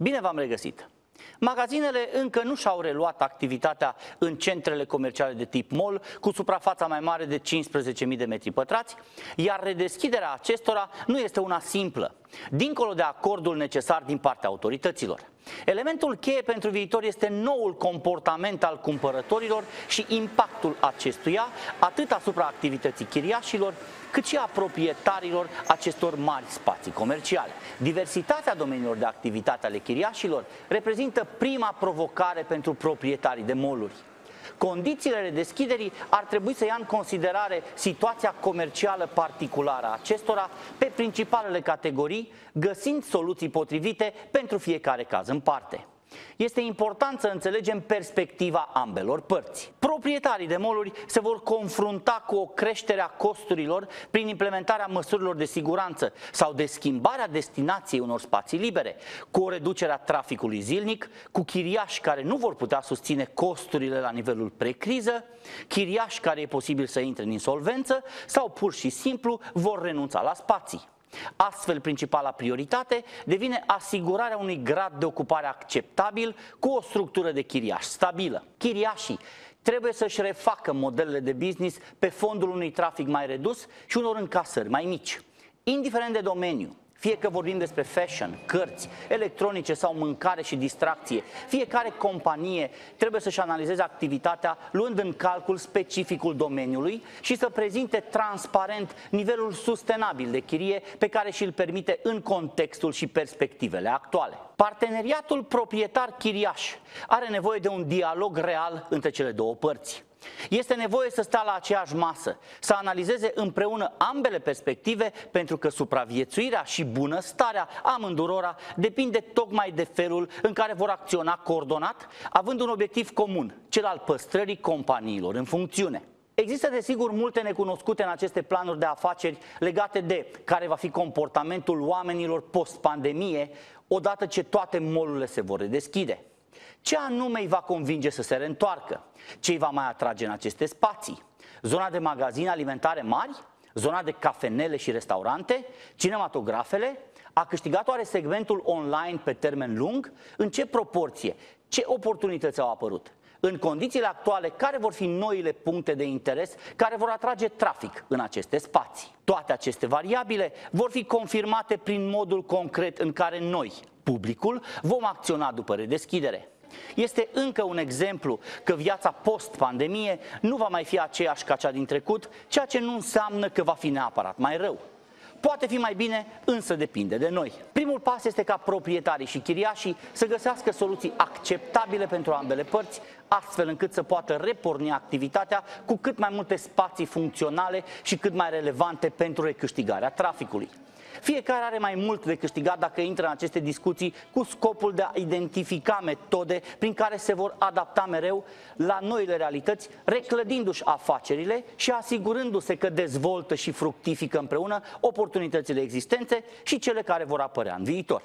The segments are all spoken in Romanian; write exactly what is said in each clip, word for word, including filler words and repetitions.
Bine v-am regăsit! Magazinele încă nu și-au reluat activitatea în centrele comerciale de tip mall, cu suprafața mai mare de cincisprezece mii de metri pătrați, iar redeschiderea acestora nu este una simplă, dincolo de acordul necesar din partea autorităților. Elementul cheie pentru viitor este noul comportament al cumpărătorilor și impactul acestuia atât asupra activității chiriașilor, cât și a proprietarilor acestor mari spații comerciale. Diversitatea domeniilor de activitate ale chiriașilor reprezintă prima provocare pentru proprietarii de mall-uri. Condițiile redeschiderii ar trebui să ia în considerare situația comercială particulară a acestora pe principalele categorii, găsind soluții potrivite pentru fiecare caz în parte. Este important să înțelegem perspectiva ambelor părți. Proprietarii de mall-uri se vor confrunta cu o creștere a costurilor prin implementarea măsurilor de siguranță sau de schimbarea destinației unor spații libere, cu o reducere a traficului zilnic, cu chiriași care nu vor putea susține costurile la nivelul pre-criză, chiriași care e posibil să intre în insolvență sau pur și simplu vor renunța la spații. Astfel, principala prioritate devine asigurarea unui grad de ocupare acceptabil cu o structură de chiriaș stabilă. Chiriașii trebuie să-și refacă modelele de business pe fondul unui trafic mai redus și unor încasări mai mici. Indiferent de domeniu, fie că vorbim despre fashion, cărți, electronice sau mâncare și distracție, fiecare companie trebuie să-și analizeze activitatea luând în calcul specificul domeniului și să prezinte transparent nivelul sustenabil de chirie pe care și-l permite în contextul și perspectivele actuale. Parteneriatul proprietar-chiriaș are nevoie de un dialog real între cele două părți. Este nevoie să stea la aceeași masă, să analizeze împreună ambele perspective, pentru că supraviețuirea și bunăstarea amândurora depinde tocmai de felul în care vor acționa coordonat, având un obiectiv comun, cel al păstrării companiilor în funcțiune. Există desigur multe necunoscute în aceste planuri de afaceri legate de care va fi comportamentul oamenilor post-pandemie, odată ce toate mall-urile se vor redeschide. Ce anume îi va convinge să se reîntoarcă? Ce îi va mai atrage în aceste spații? Zona de magazine alimentare mari? Zona de cafenele și restaurante? Cinematografele? A câștigat oare segmentul online pe termen lung? În ce proporție? Ce oportunități au apărut? În condițiile actuale, care vor fi noile puncte de interes care vor atrage trafic în aceste spații? Toate aceste variabile vor fi confirmate prin modul concret în care noi, publicul, vom acționa după redeschidere. Este încă un exemplu că viața post-pandemie nu va mai fi aceeași ca cea din trecut, ceea ce nu înseamnă că va fi neapărat mai rău. Poate fi mai bine, însă depinde de noi. Primul pas este ca proprietarii și chiriașii să găsească soluții acceptabile pentru ambele părți, astfel încât să poată reporni activitatea cu cât mai multe spații funcționale și cât mai relevante pentru recâștigarea traficului. Fiecare are mai mult de câștigat dacă intră în aceste discuții cu scopul de a identifica metode prin care se vor adapta mereu la noile realități, reclădindu-și afacerile și asigurându-se că dezvoltă și fructifică împreună oportunitățile existente și cele care vor apărea în viitor.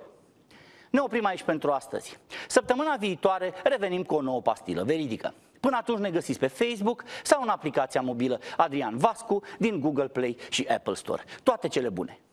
Ne oprim aici pentru astăzi. Săptămâna viitoare revenim cu o nouă pastilă veridică. Până atunci ne găsiți pe Facebook sau în aplicația mobilă Adrian Vascu din Google Play și Apple Store. Toate cele bune!